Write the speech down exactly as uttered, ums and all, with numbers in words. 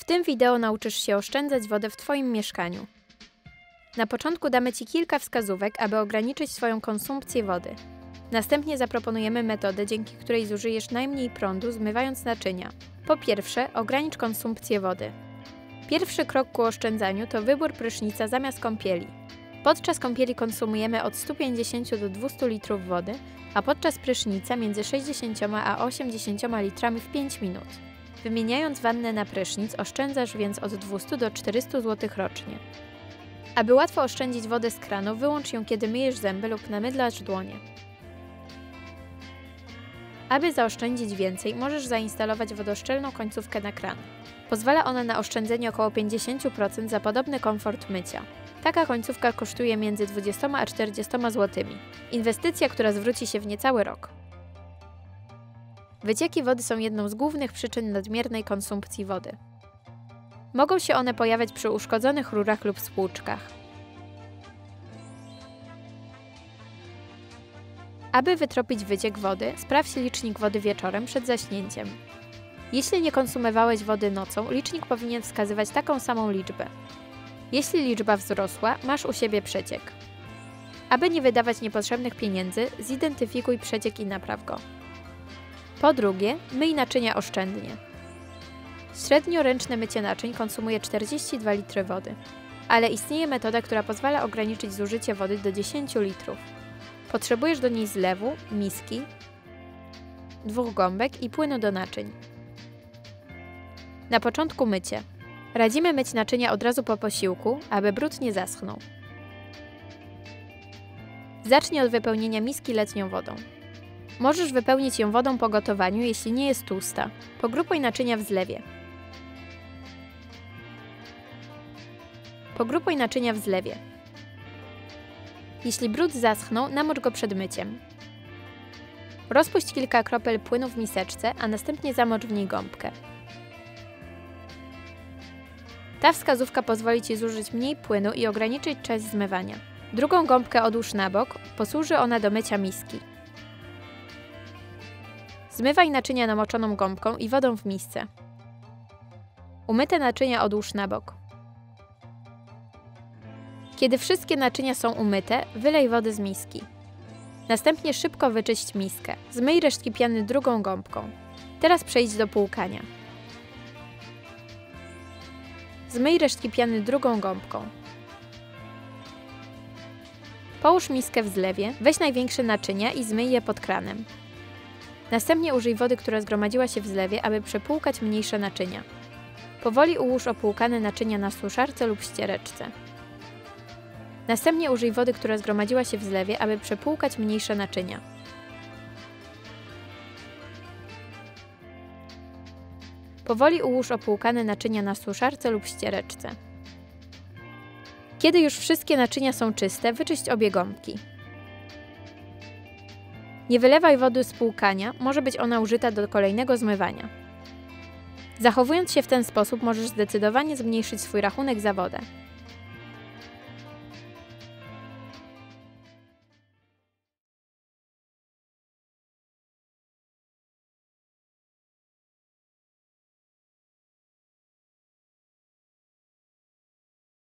W tym wideo nauczysz się oszczędzać wodę w Twoim mieszkaniu. Na początku damy Ci kilka wskazówek, aby ograniczyć swoją konsumpcję wody. Następnie zaproponujemy metodę, dzięki której zużyjesz najmniej prądu, zmywając naczynia. Po pierwsze, ogranicz konsumpcję wody. Pierwszy krok ku oszczędzaniu to wybór prysznica zamiast kąpieli. Podczas kąpieli konsumujemy od stu pięćdziesięciu do dwustu litrów wody, a podczas prysznica między sześćdziesięcioma a osiemdziesięcioma litrami w pięć minut. Wymieniając wannę na prysznic, oszczędzasz więc od dwustu do czterystu złotych rocznie. Aby łatwo oszczędzić wodę z kranu, wyłącz ją, kiedy myjesz zęby lub namydlasz dłonie. Aby zaoszczędzić więcej, możesz zainstalować wodoszczelną końcówkę na kran. Pozwala ona na oszczędzenie około pięćdziesiąt procent za podobny komfort mycia. Taka końcówka kosztuje między dwudziestoma a czterdziestoma złotymi. Inwestycja, która zwróci się w niecały rok. Wycieki wody są jedną z głównych przyczyn nadmiernej konsumpcji wody. Mogą się one pojawiać przy uszkodzonych rurach lub spłuczkach. Aby wytropić wyciek wody, sprawdź licznik wody wieczorem przed zaśnięciem. Jeśli nie konsumowałeś wody nocą, licznik powinien wskazywać taką samą liczbę. Jeśli liczba wzrosła, masz u siebie przeciek. Aby nie wydawać niepotrzebnych pieniędzy, zidentyfikuj przeciek i napraw go. Po drugie, myj naczynia oszczędnie. Średnio ręczne mycie naczyń konsumuje czterdzieści dwa litry wody, ale istnieje metoda, która pozwala ograniczyć zużycie wody do dziesięciu litrów. Potrzebujesz do niej zlewu, miski, dwóch gąbek i płynu do naczyń. Na początku mycie. Radzimy myć naczynia od razu po posiłku, aby brud nie zaschnął. Zacznij od wypełnienia miski letnią wodą. Możesz wypełnić ją wodą po gotowaniu, jeśli nie jest tłusta. Pogrupuj naczynia w zlewie. Pogrupuj naczynia w zlewie. Jeśli brud zaschnął, namocz go przed myciem. Rozpuść kilka kropel płynu w miseczce, a następnie zamocz w niej gąbkę. Ta wskazówka pozwoli Ci zużyć mniej płynu i ograniczyć czas zmywania. Drugą gąbkę odłóż na bok, posłuży ona do mycia miski. Zmywaj naczynia namoczoną gąbką i wodą w misce. Umyte naczynia odłóż na bok. Kiedy wszystkie naczynia są umyte, wylej wody z miski. Następnie szybko wyczyść miskę. Zmyj resztki piany drugą gąbką. Teraz przejdź do płukania. Zmyj resztki piany drugą gąbką. Połóż miskę w zlewie, weź największe naczynia i zmyj je pod kranem. Następnie użyj wody, która zgromadziła się w zlewie, aby przepłukać mniejsze naczynia. Powoli ułóż opłukane naczynia na suszarce lub ściereczce. Następnie użyj wody, która zgromadziła się w zlewie, aby przepłukać mniejsze naczynia. Powoli ułóż opłukane naczynia na suszarce lub ściereczce. Kiedy już wszystkie naczynia są czyste, wyczyść obie gąbki. Nie wylewaj wody z płukania, może być ona użyta do kolejnego zmywania. Zachowując się w ten sposób, możesz zdecydowanie zmniejszyć swój rachunek za wodę.